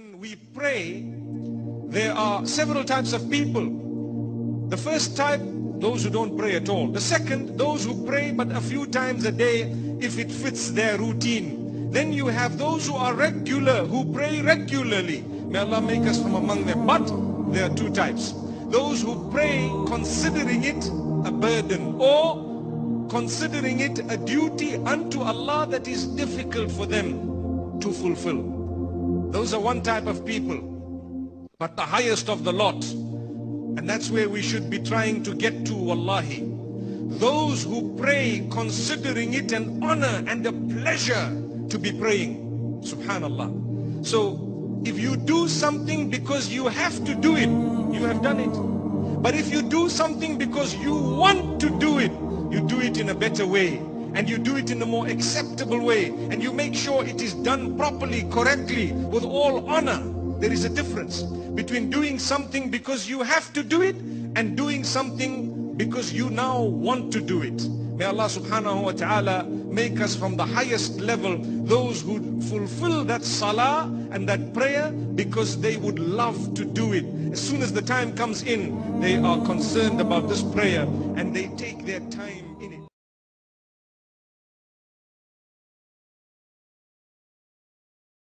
When we pray, there are several types of people. The first type, those who don't pray at all. The second, those who pray but a few times a day if it fits their routine. Then you have those who are regular, who pray regularly. May Allah make us from among them. But there are two types. Those who pray considering it a burden, or considering it a duty unto Allah that is difficult for them to fulfill. Those are one type of people, but the highest of the lot, and that's where we should be trying to get to, wallahi. Those who pray considering it an honor and a pleasure to be praying, subhanallah. So if you do something because you have to do it, you have done it. But if you do something because you want to do it, you do it in a better way, and you do it in a more acceptable way, and you make sure it is done properly, correctly, with all honor. There is a difference between doing something because you have to do it and doing something because you now want to do it. May Allah subhanahu wa ta'ala make us from the highest level, those who fulfill that salah and that prayer because they would love to do it. As soon as the time comes in, they are concerned about this prayer and they take their time in it.